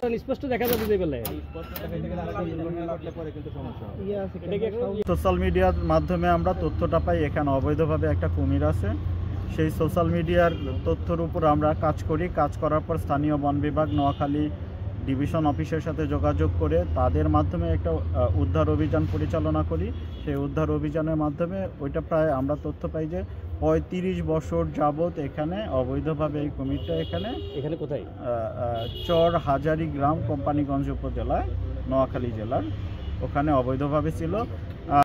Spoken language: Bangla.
স্পষ্ট দেখা যাবে যে বলে সোশ্যাল মিডিয়ার মাধ্যমে আমরা তথ্যটা পাই এখানে অবৈধভাবে একটা কুমির আছে। সেই সোশ্যাল মিডিয়ার তথ্যের উপর আমরা কাজ করি। কাজ করার পর স্থানীয় বন বিভাগ নোয়াখালী ডিভিশন অফিসের সাথে যোগাযোগ করে তাদের মাধ্যমে একটা উদ্ধার অভিযান পরিচালনা করি। সেই উদ্ধার অভিযানের মাধ্যমে ওইটা প্রায় আমরা তথ্য পাই যে ৩৫ বছর যাবৎ এখানে অবৈধভাবে এই কুমিরটা এখানে কোথায় চর হাজারি গ্রাম কোম্পানিগঞ্জ উপজেলায় নোয়াখালী জেলার ওখানে অবৈধভাবে ছিল।